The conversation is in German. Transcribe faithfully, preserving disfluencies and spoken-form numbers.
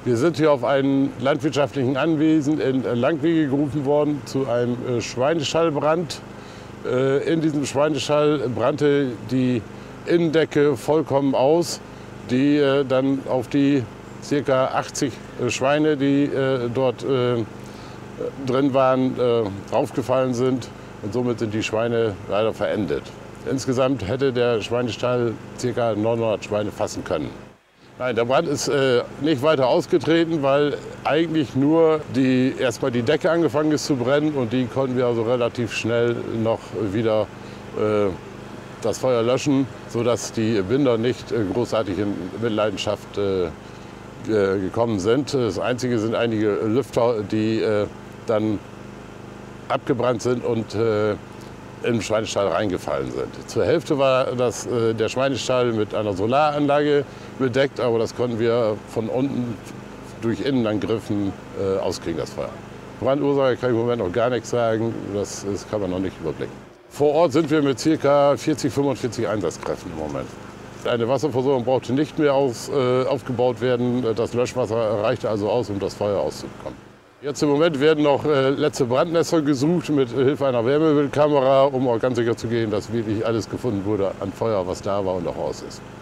Wir sind hier auf einem landwirtschaftlichen Anwesen in Langwege gerufen worden zu einem Schweinestallbrand. In diesem Schweinestall brannte die Innendecke vollkommen aus, die dann auf die ca. achtzig Schweine, die dort drin waren, draufgefallen sind. Und somit sind die Schweine leider verendet. Insgesamt hätte der Schweinestall ca. neunhundert Schweine fassen können. Nein, der Brand ist äh, nicht weiter ausgetreten, weil eigentlich nur die, erstmal die Decke angefangen ist zu brennen und die konnten wir also relativ schnell noch wieder äh, das Feuer löschen, sodass die Binder nicht äh, großartig in Mitleidenschaft äh, gekommen sind. Das Einzige sind einige Lüfter, die äh, dann abgebrannt sind und äh, im Schweinestall reingefallen sind. Zur Hälfte war das, äh, der Schweinestall mit einer Solaranlage bedeckt, aber das konnten wir von unten durch Innenangriffen äh, auskriegen, das Feuer. Brandursache kann ich im Moment noch gar nichts sagen, das, das kann man noch nicht überblicken. Vor Ort sind wir mit ca. vierzig, fünfundvierzig Einsatzkräften im Moment. Eine Wasserversorgung brauchte nicht mehr aus, äh, aufgebaut werden, das Löschwasser reichte also aus, um das Feuer auszubekommen. Jetzt im Moment werden noch äh, letzte Brandnester gesucht mit Hilfe einer Wärmebildkamera, um auch ganz sicher zu gehen, dass wirklich alles gefunden wurde an Feuer, was da war und auch aus ist.